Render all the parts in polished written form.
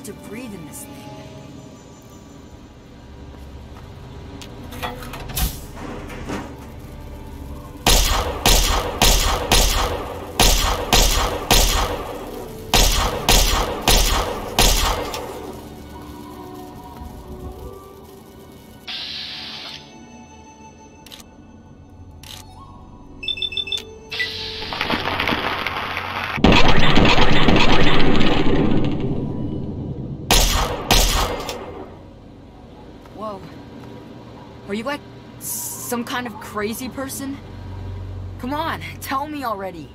to breathe in this thing. Whoa. Are you like some kind of crazy person? Come on, tell me already.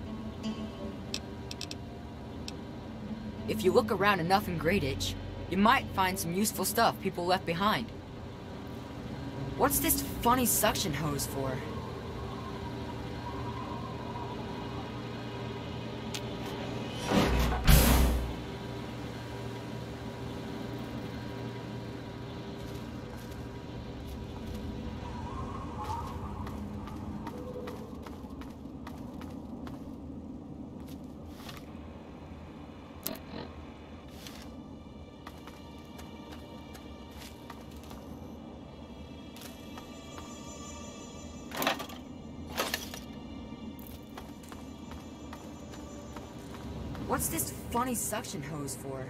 If you look around enough in Greyditch, you might find some useful stuff people left behind. What's this funny suction hose for? What's this funny suction hose for?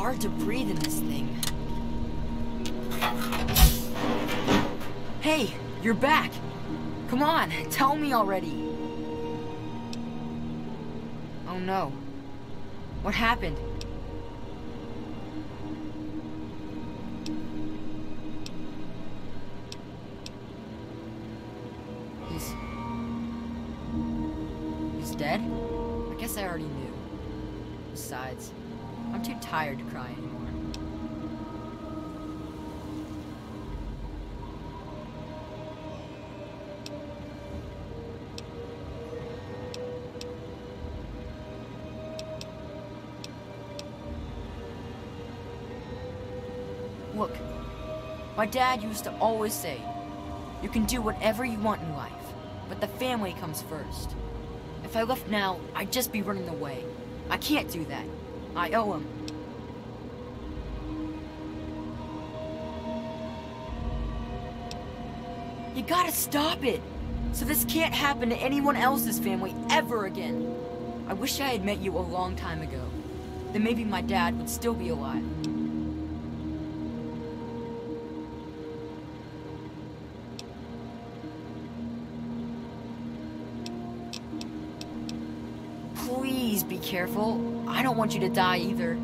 hard to breathe in this thing. Hey, you're back! Come on, tell me already! Oh no. What happened? He's dead? I guess I already knew. Besides, I'm too tired to cry anymore. Look, my dad used to always say, you can do whatever you want in life, but the family comes first. If I left now, I'd just be running away. I can't do that. I owe him. You gotta stop it! So this can't happen to anyone else's family ever again. I wish I had met you a long time ago. Then maybe my dad would still be alive. Please be careful. I don't want you to die either.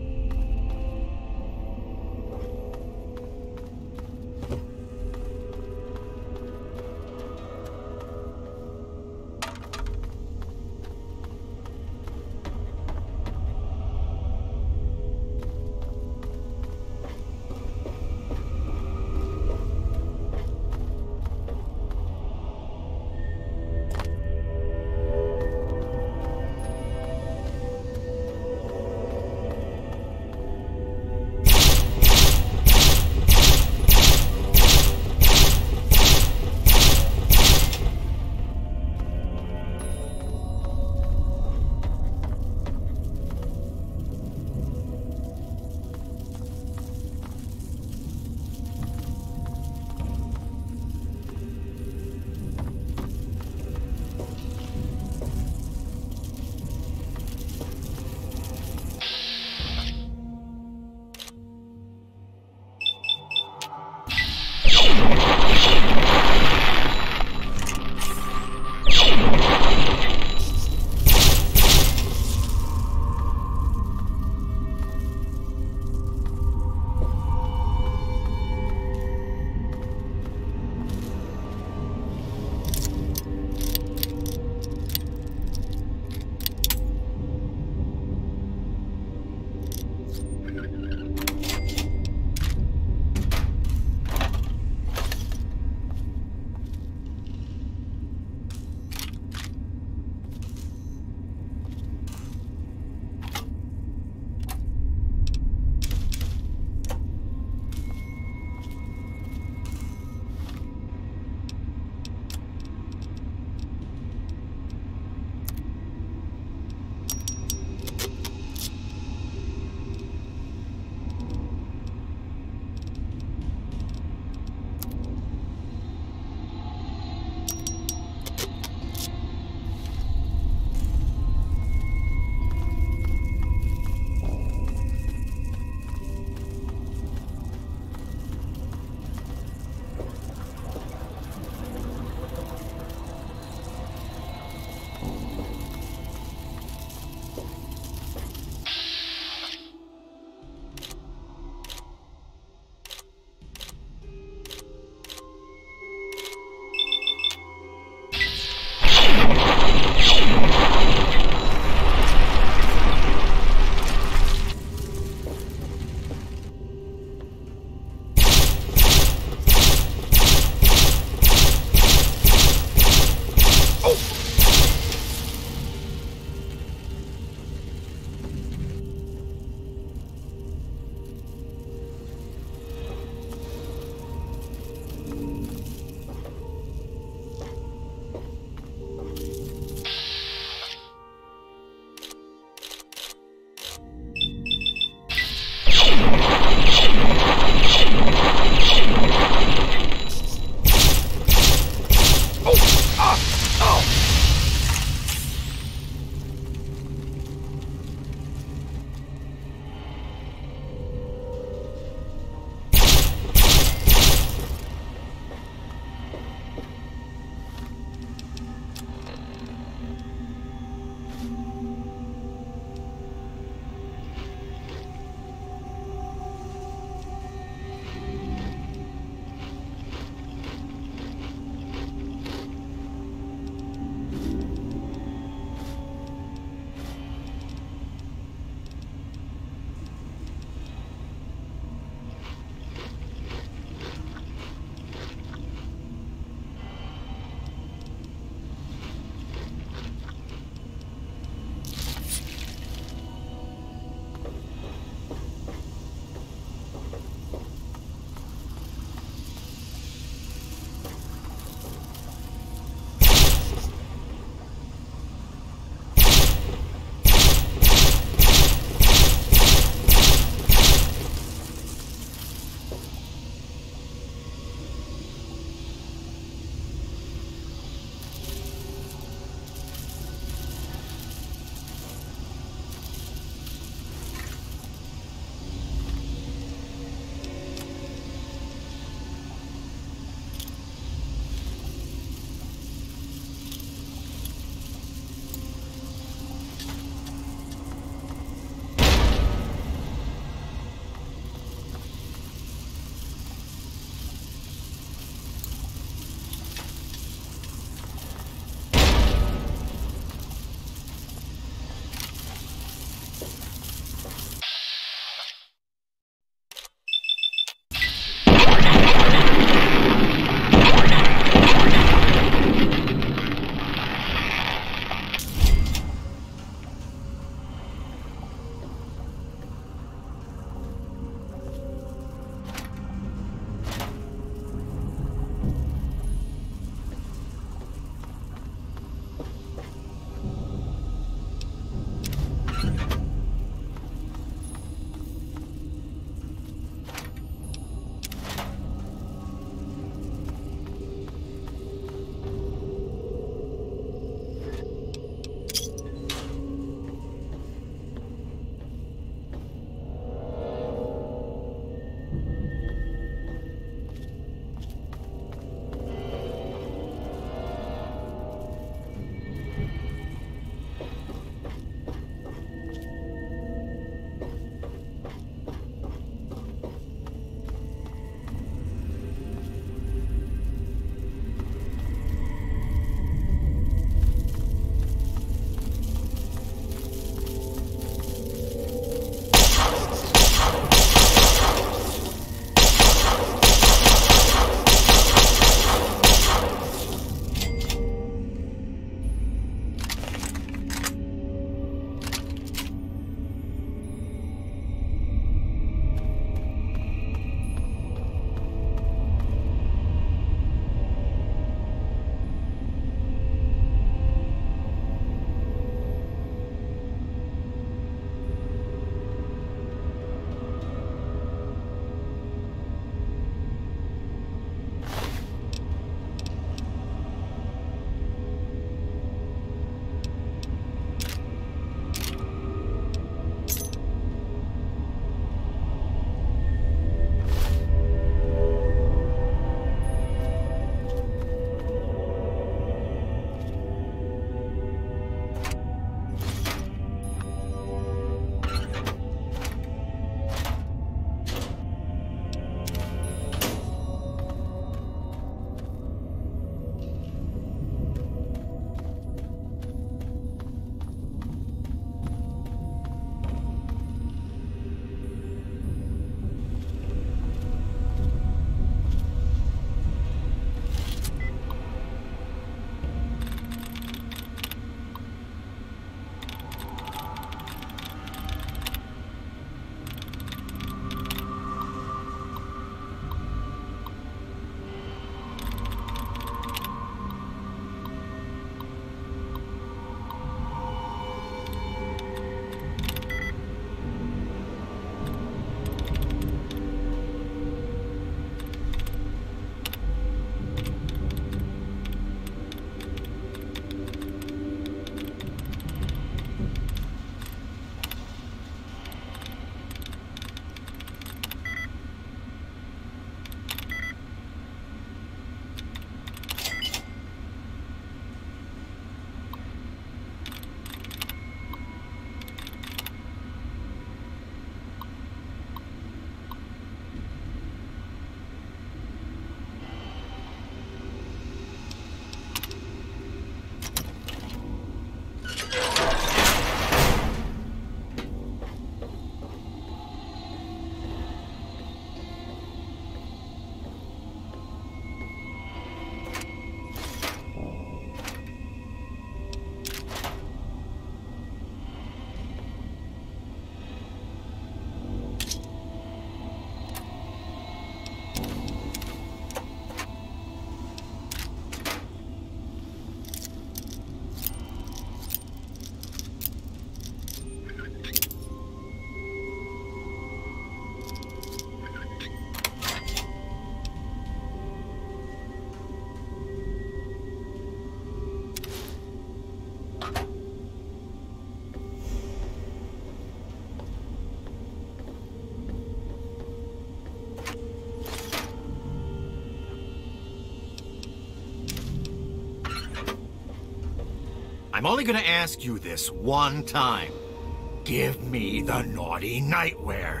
I'm only gonna ask you this one time. Give me the naughty nightwear.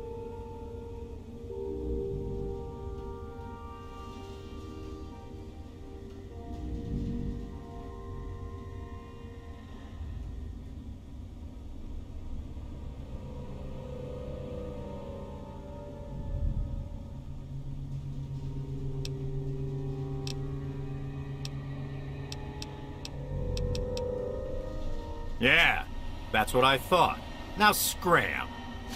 Yeah, that's what I thought. Now scram.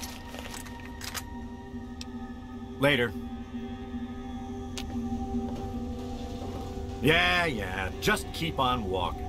Later. Yeah, just keep on walking.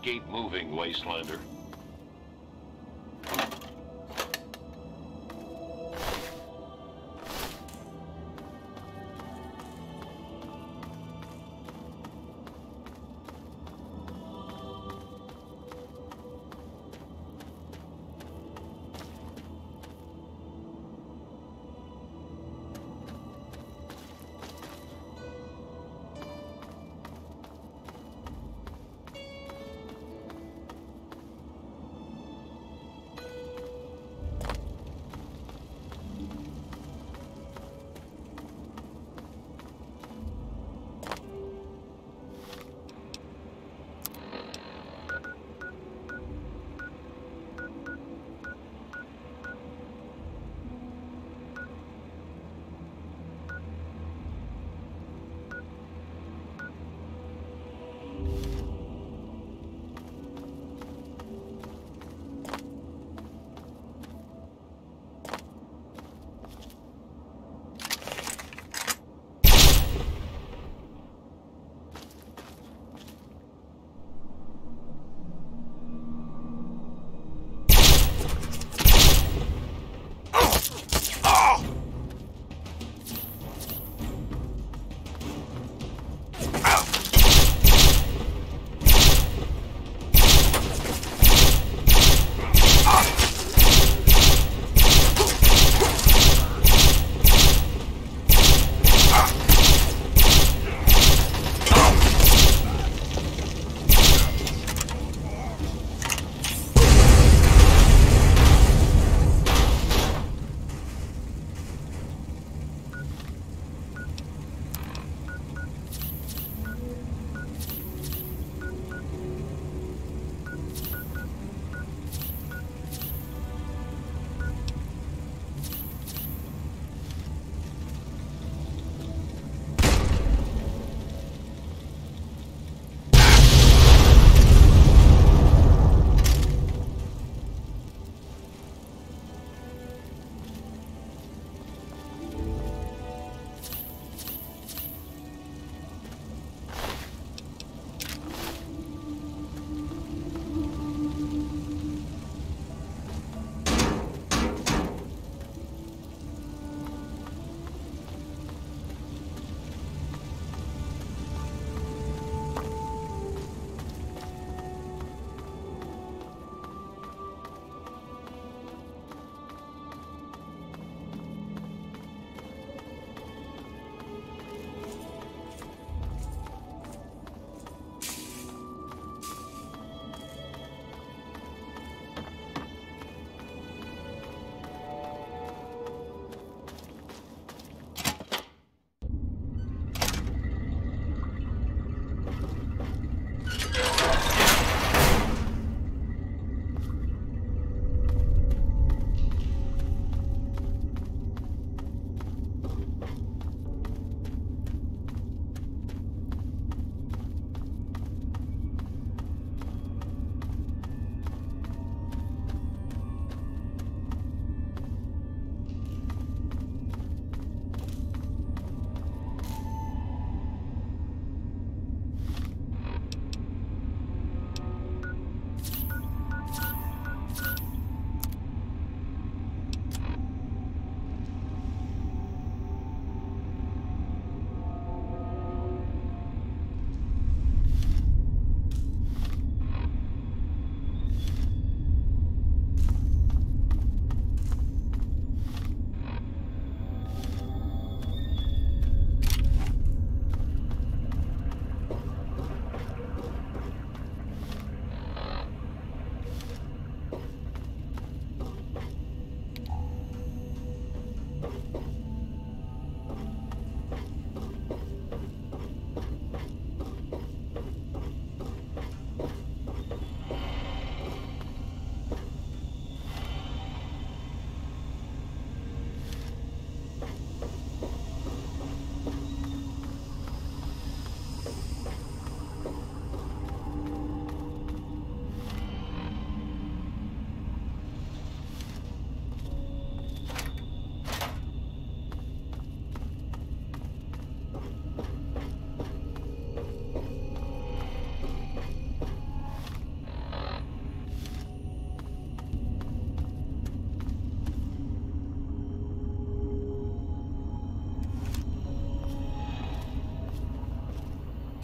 gate moving, Wastelander.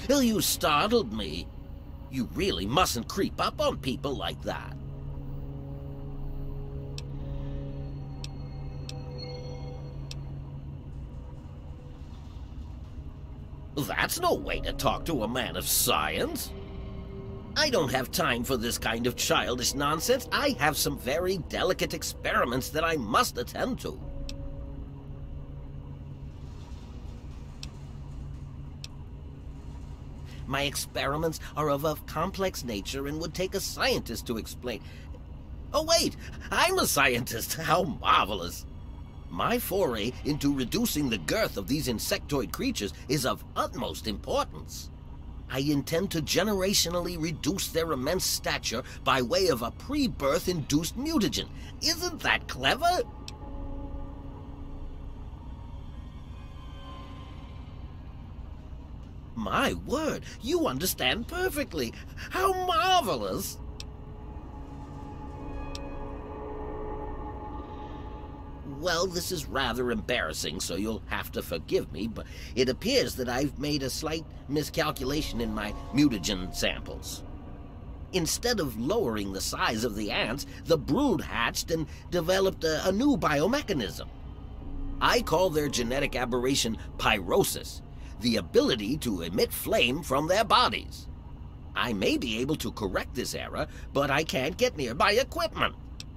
You startled me. You really mustn't creep up on people like that. That's no way to talk to a man of science. I don't have time for this kind of childish nonsense. I have some very delicate experiments that I must attend to. My experiments are of a complex nature and would take a scientist to explain. Oh wait, I'm a scientist. How marvelous. My foray into reducing the girth of these insectoid creatures is of utmost importance. I intend to generationally reduce their immense stature by way of a pre-birth induced mutagen. Isn't that clever? My word, you understand perfectly. How marvelous! Well, this is rather embarrassing, so you'll have to forgive me, but it appears that I've made a slight miscalculation in my mutagen samples. Instead of lowering the size of the ants, the brood hatched and developed a new biomechanism. I call their genetic aberration pyrosis, the ability to emit flame from their bodies. I may be able to correct this error, but I can't get near my equipment.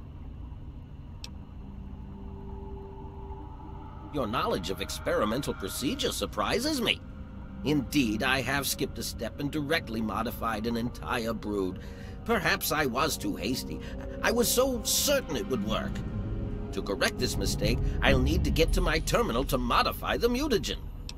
Your knowledge of experimental procedure surprises me. Indeed, I have skipped a step and directly modified an entire brood. Perhaps I was too hasty. I was so certain it would work. To correct this mistake, I'll need to get to my terminal to modify the mutagen.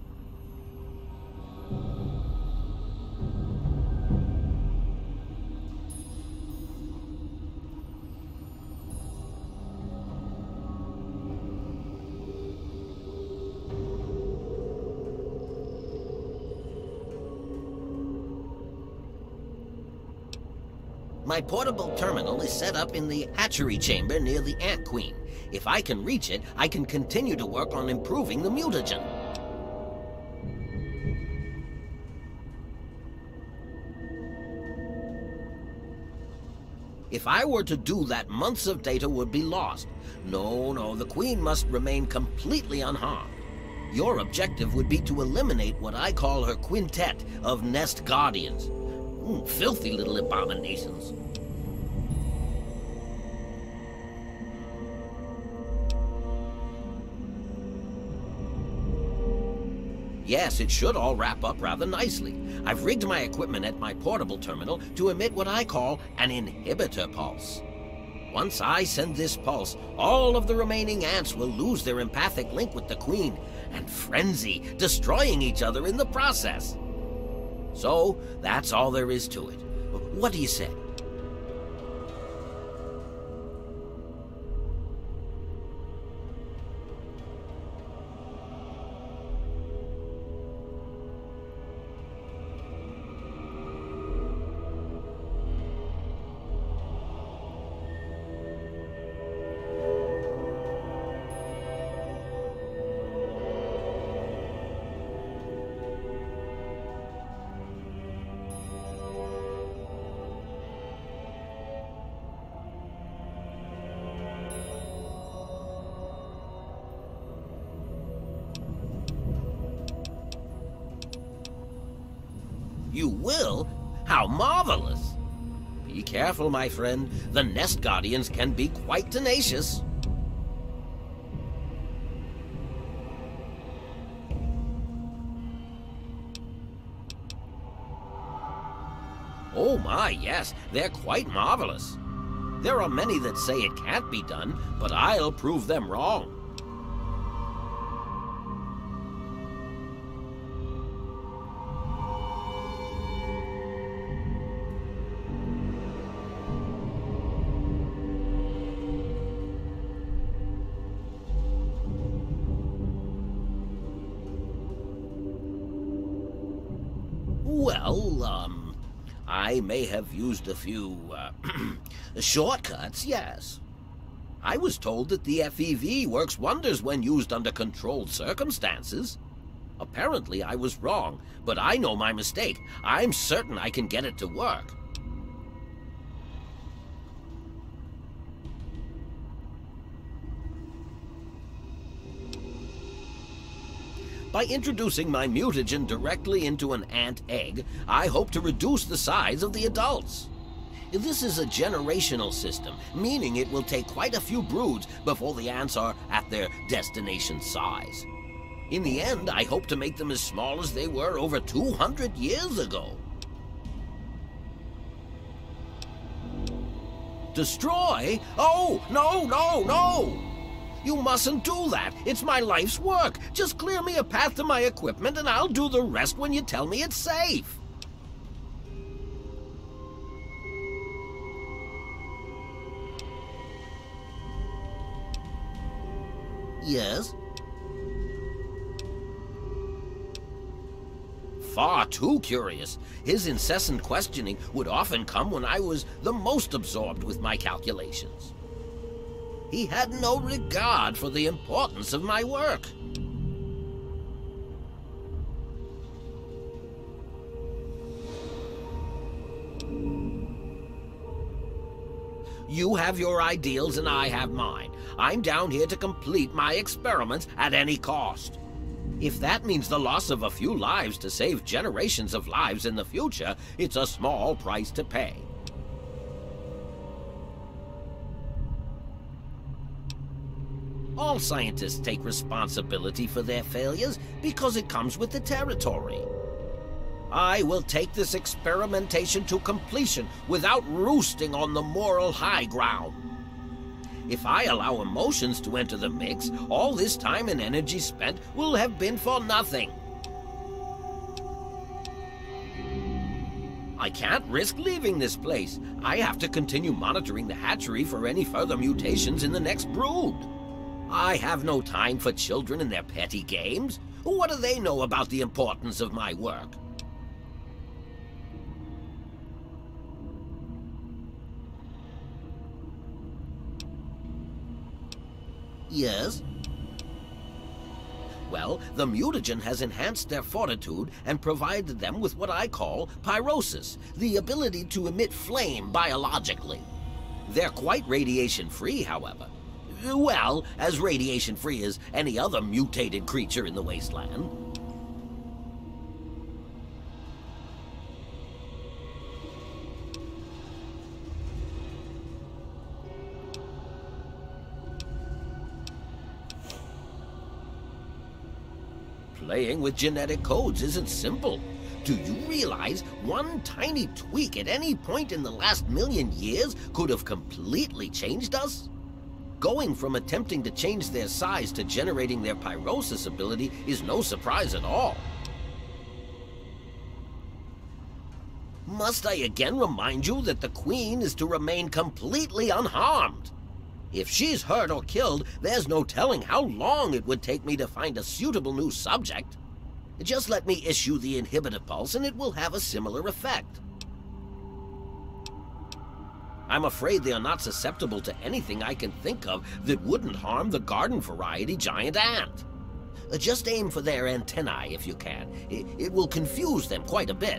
My portable terminal is set up in the hatchery chamber near the Ant Queen. If I can reach it, I can continue to work on improving the mutagen. If I were to do that, months of data would be lost. No, the Queen must remain completely unharmed. Your objective would be to eliminate what I call her quintet of nest guardians. Filthy little abominations. Yes, it should all wrap up rather nicely. I've rigged my equipment at my portable terminal to emit what I call an inhibitor pulse. Once I send this pulse, all of the remaining ants will lose their empathic link with the Queen and frenzy, destroying each other in the process. So, that's all there is to it. What do you say? You will? How marvelous! Be careful, my friend. The nest guardians can be quite tenacious. Oh my, yes, they're quite marvelous. There are many that say it can't be done, but I'll prove them wrong. Well, I may have used a few, shortcuts, yes. I was told that the FEV works wonders when used under controlled circumstances. Apparently I was wrong, but I know my mistake. I'm certain I can get it to work. By introducing my mutagen directly into an ant egg, I hope to reduce the size of the adults. This is a generational system, meaning it will take quite a few broods before the ants are at their destination size. In the end, I hope to make them as small as they were over 200 years ago. Destroy? Oh, no, no, no! You mustn't do that. It's my life's work. Just clear me a path to my equipment and I'll do the rest when you tell me it's safe. Yes? Far too curious. His incessant questioning would often come when I was the most absorbed with my calculations. He had no regard for the importance of my work. You have your ideals and I have mine. I'm down here to complete my experiments at any cost. If that means the loss of a few lives to save generations of lives in the future, it's a small price to pay. All scientists take responsibility for their failures because it comes with the territory. I will take this experimentation to completion without roosting on the moral high ground. If I allow emotions to enter the mix, all this time and energy spent will have been for nothing. I can't risk leaving this place. I have to continue monitoring the hatchery for any further mutations in the next brood. I have no time for children and their petty games. What do they know about the importance of my work? Yes? Well, the mutagen has enhanced their fortitude and provided them with what I call pyrosis, the ability to emit flame biologically. They're quite radiation-free, however. Well, as radiation-free as any other mutated creature in the wasteland. Playing with genetic codes isn't simple. Do you realize one tiny tweak at any point in the last million years could have completely changed us? Going from attempting to change their size to generating their pyrosis ability is no surprise at all. Must I again remind you that the Queen is to remain completely unharmed? If she's hurt or killed, there's no telling how long it would take me to find a suitable new subject. Just let me issue the inhibitor pulse and it will have a similar effect. I'm afraid they are not susceptible to anything I can think of that wouldn't harm the garden variety giant ant. Just aim for their antennae if you can. It will confuse them quite a bit.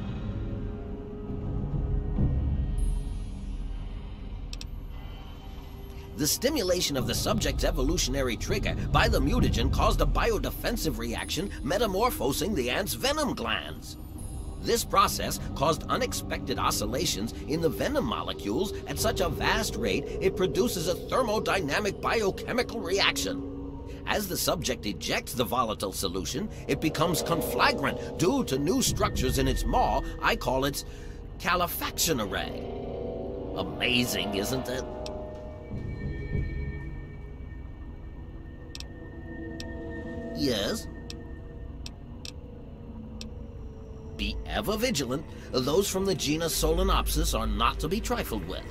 The stimulation of the subject's evolutionary trigger by the mutagen caused a biodefensive reaction metamorphosing the ant's venom glands. This process caused unexpected oscillations in the venom molecules at such a vast rate it produces a thermodynamic biochemical reaction. As the subject ejects the volatile solution, it becomes conflagrant due to new structures in its maw. I call it calefaction array. Amazing, isn't it? Yes? Be ever vigilant. Those from the genus Solenopsis are not to be trifled with.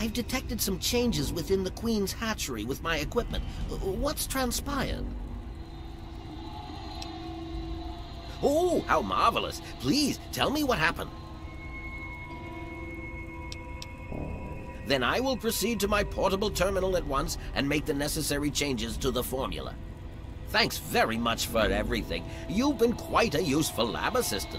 I've detected some changes within the Queen's hatchery with my equipment. What's transpired? Oh, how marvelous. Please, tell me what happened. Then I will proceed to my portable terminal at once and make the necessary changes to the formula. Thanks very much for everything. You've been quite a useful lab assistant.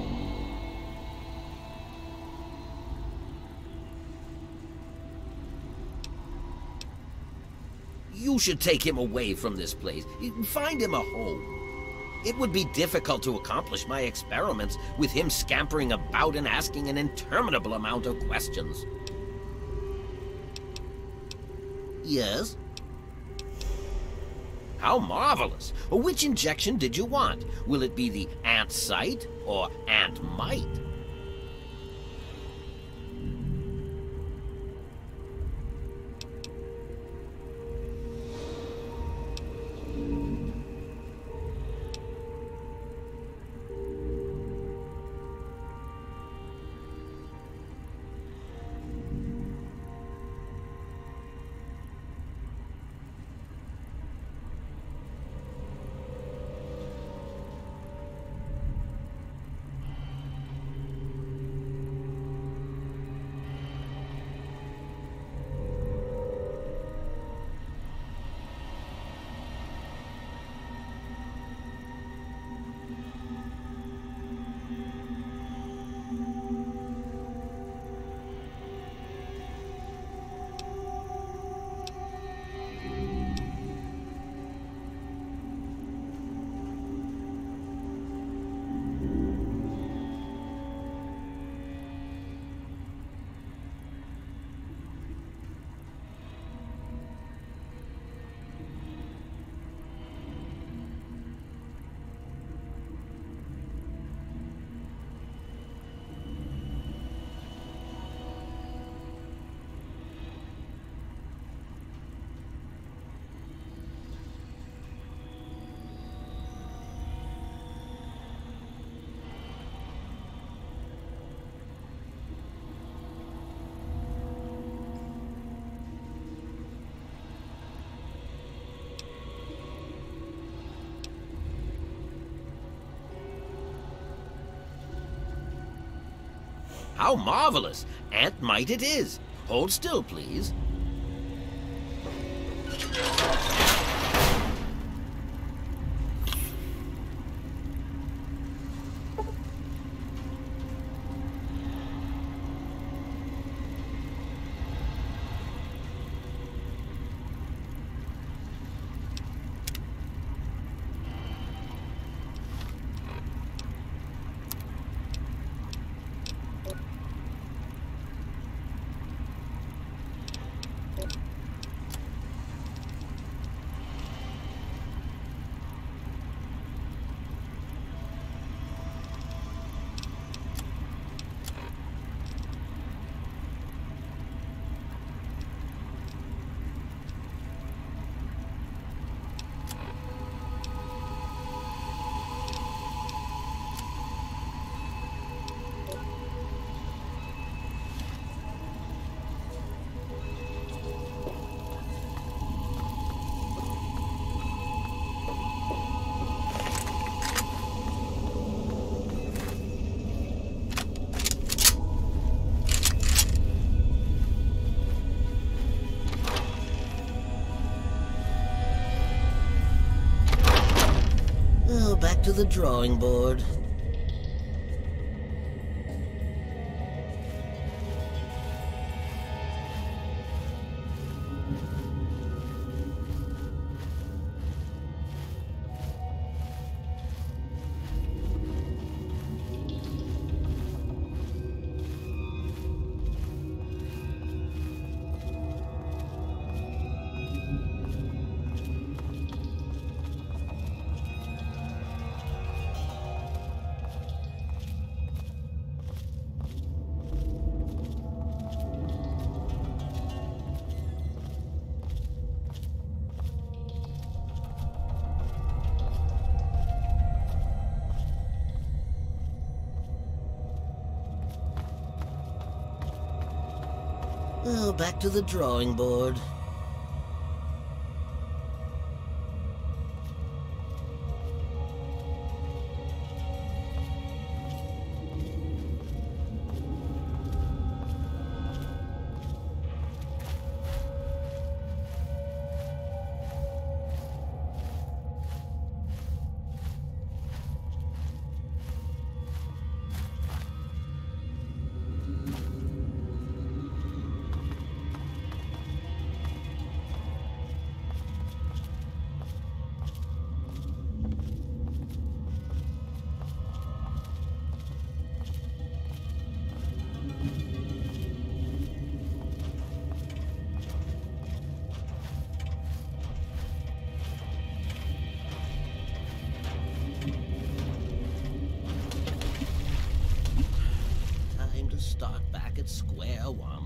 You should take him away from this place. Find him a home. It would be difficult to accomplish my experiments with him scampering about and asking an interminable amount of questions. Yes? How marvelous! Which injection did you want? Will it be the ant site or ant mite? How marvelous! Ant mite it is. Hold still, please. Oh, back to the drawing board. Oh, back to the drawing board. Time to start back at square one.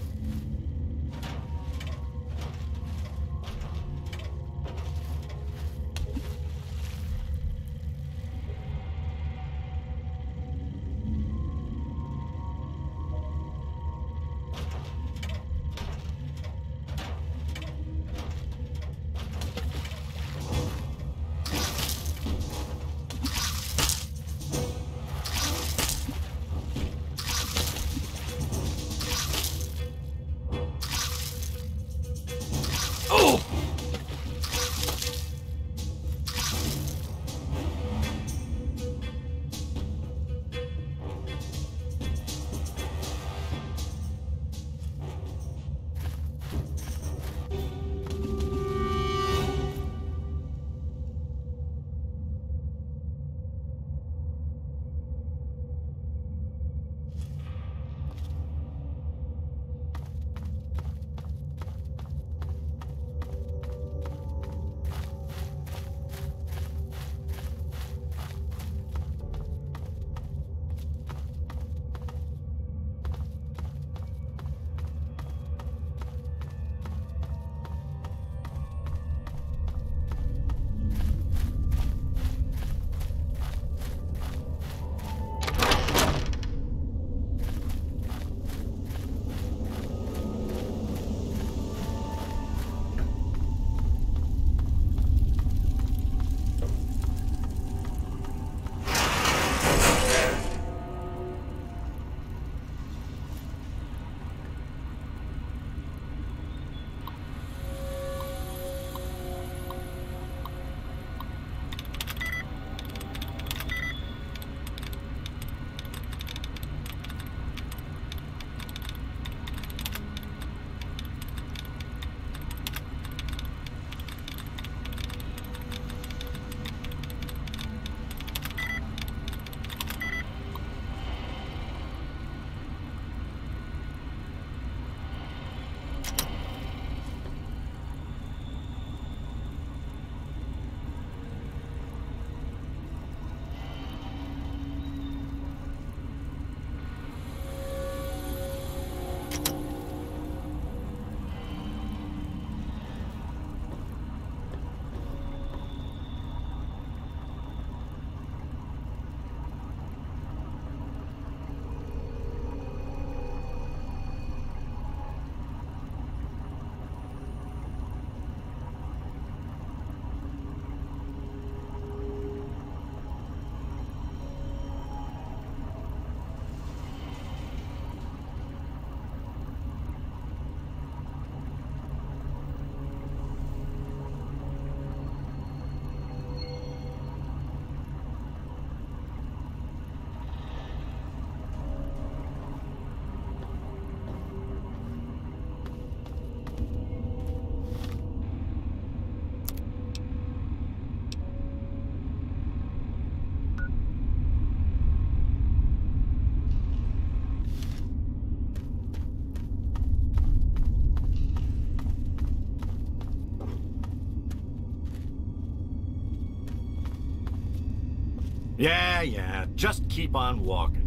Yeah, just keep on walking.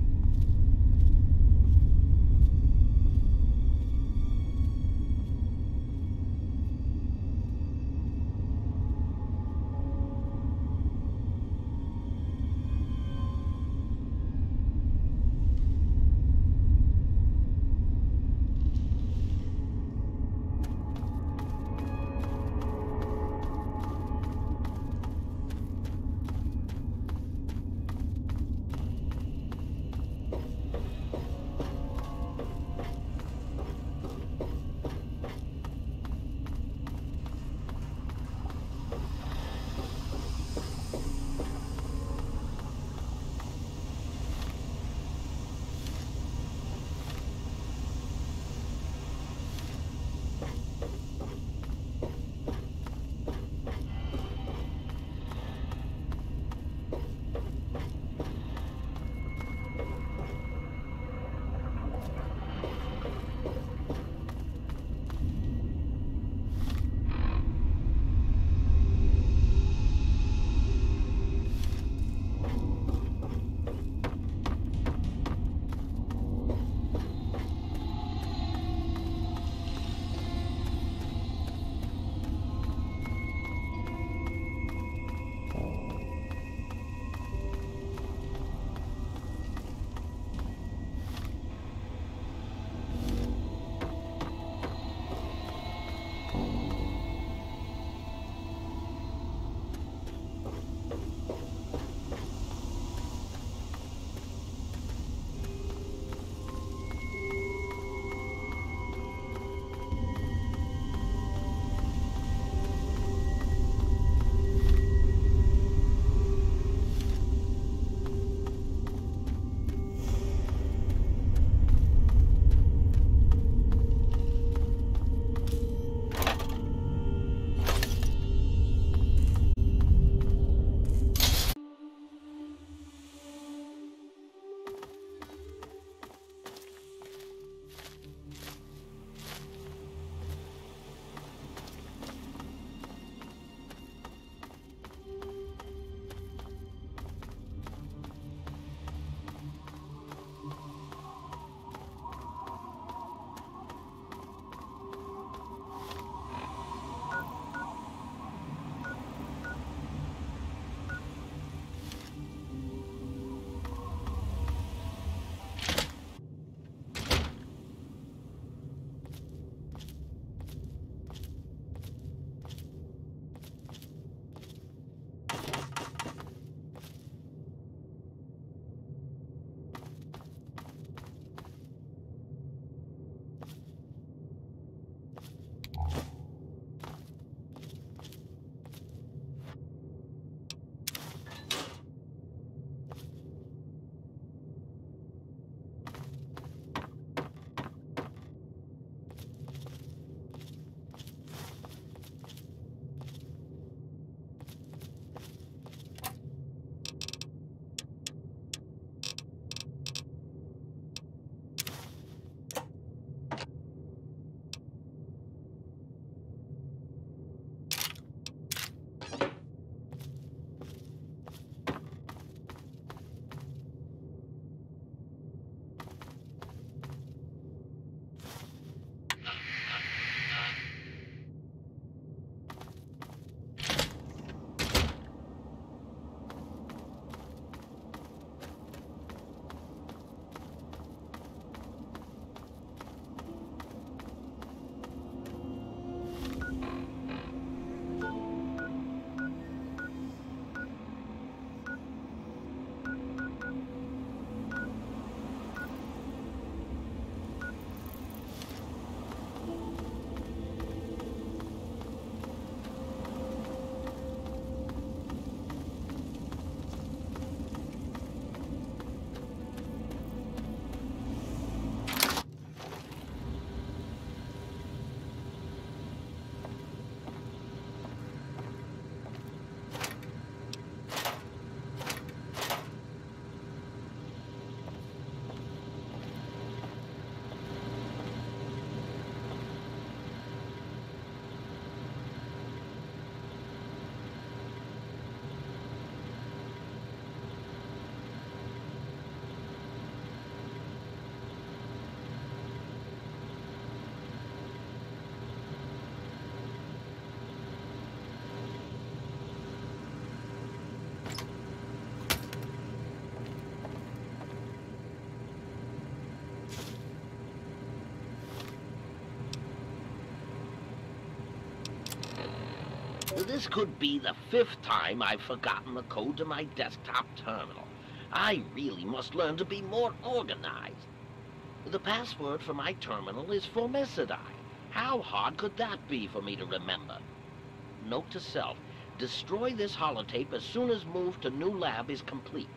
this could be the 5th time I've forgotten the code to my desktop terminal. I really must learn to be more organized. The password for my terminal is Formicidae. How hard could that be for me to remember? Note to self, destroy this holotape as soon as move to new lab is complete.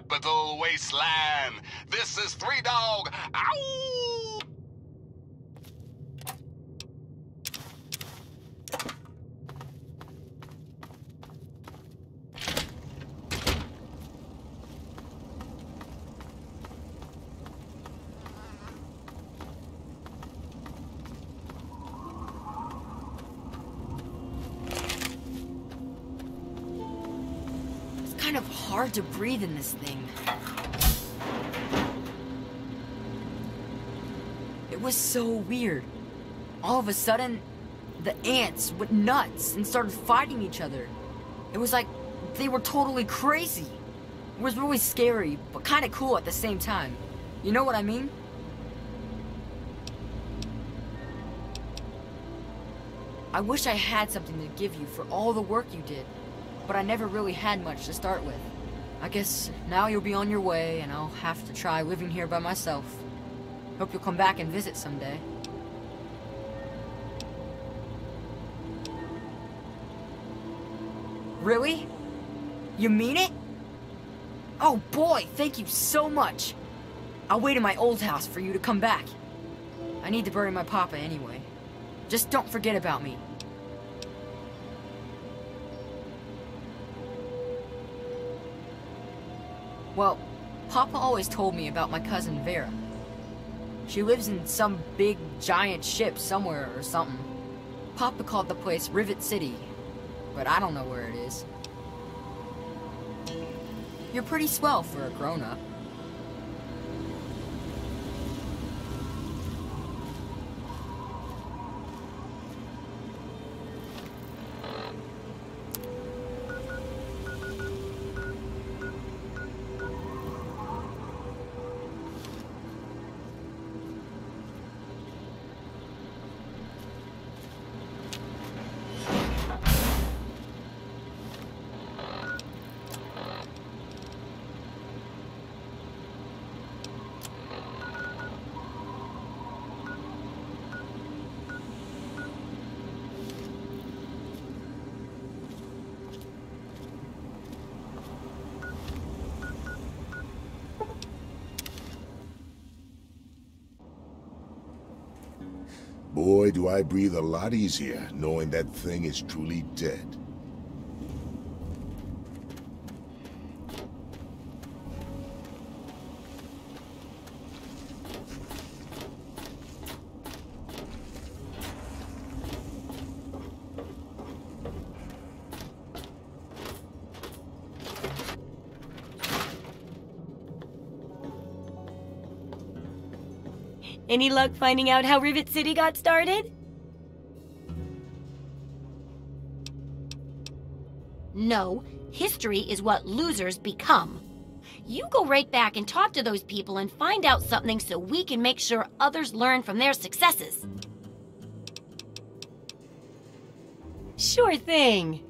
capital wasteland. This is Three Dog. Ow! Kind of hard to breathe in this thing. It was so weird. All of a sudden, the ants went nuts and started fighting each other. It was like they were totally crazy. It was really scary, but kind of cool at the same time. You know what I mean? I wish I had something to give you for all the work you did. But I never really had much to start with. I guess now you'll be on your way, and I'll have to try living here by myself. Hope you'll come back and visit someday. Really? You mean it? Oh boy, thank you so much. I'll wait in my old house for you to come back. I need to bury my papa anyway. Just don't forget about me. Well, Papa always told me about my cousin Vera. She lives in some big, giant ship somewhere or something. Papa called the place Rivet City, but I don't know where it is. You're pretty swell for a grown-up. Boy, do I breathe a lot easier knowing that thing is truly dead. Any luck finding out how Rivet City got started? No, history is what losers become. You go right back and talk to those people and find out something so we can make sure others learn from their successes. Sure thing.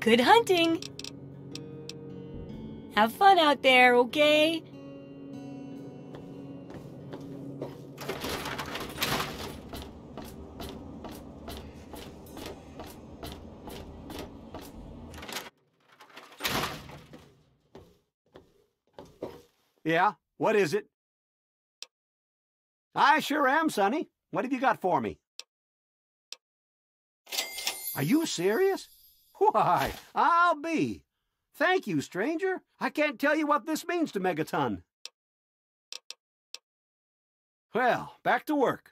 Good hunting! Have fun out there, okay? Yeah? What is it? I sure am, Sonny. What have you got for me? Are you serious? Why, I'll be. Thank you, stranger. I can't tell you what this means to Megaton. Well, back to work.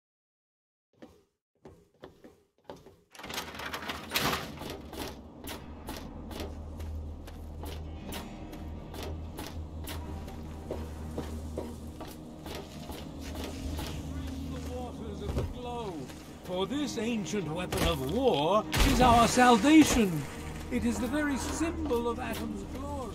For this ancient weapon of war is our salvation. It is the very symbol of Atom's glory.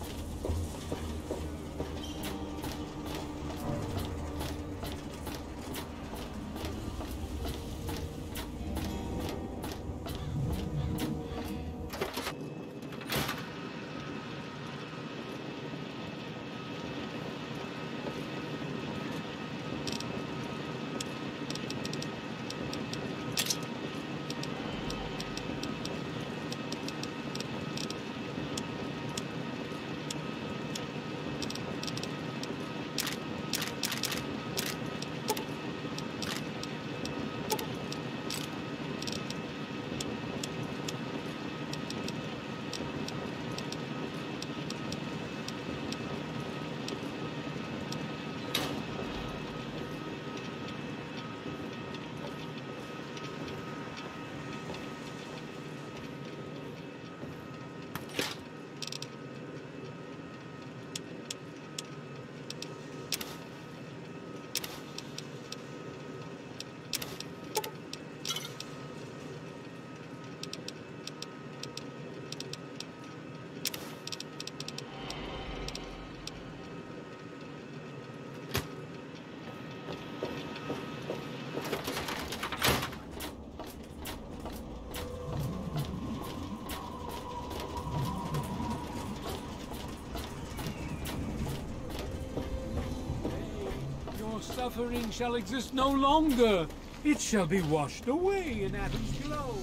Suffering shall exist no longer. It shall be washed away in Atom's glow.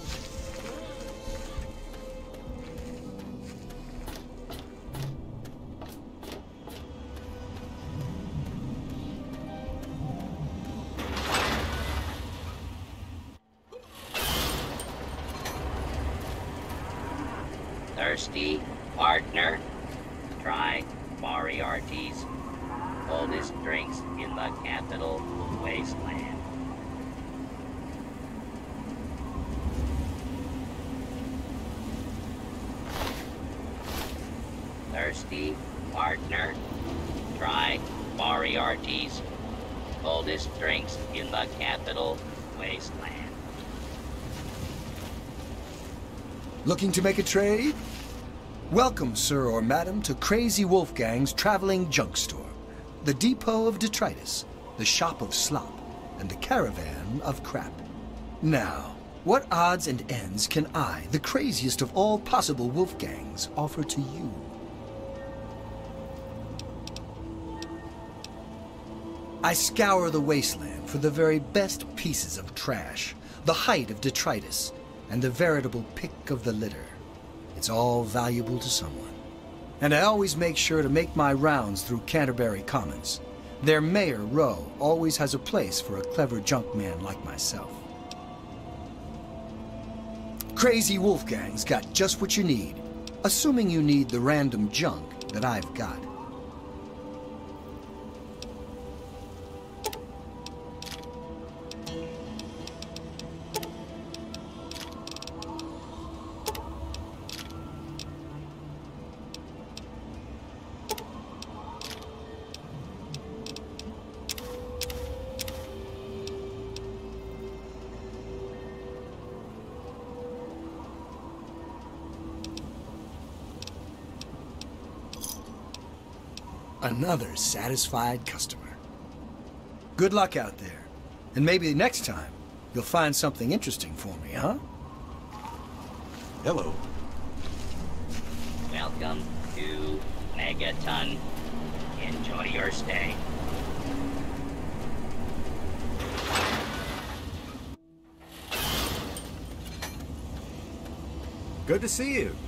Thirsty, partner? Try Moriarty's. Oldest drinks in the capital wasteland. Thirsty, partner? Try Moriarty's. Oldest drinks in the capital wasteland. Looking to make a trade? Welcome, sir or madam, to Crazy Wolfgang's traveling junk store. The depot of detritus, the shop of slop, and the caravan of crap. Now, what odds and ends can I, the craziest of all possible Wolfgangs, offer to you? I scour the wasteland for the very best pieces of trash, the height of detritus, and the veritable pick of the litter. It's all valuable to someone. And I always make sure to make my rounds through Canterbury Commons. Their Mayor, Rowe, always has a place for a clever junk man like myself. Crazy Wolfgang's got just what you need, assuming you need the random junk that I've got. Another satisfied customer. Good luck out there. And maybe next time, you'll find something interesting for me, huh? Hello. Welcome to Megaton. Enjoy your stay. Good to see you.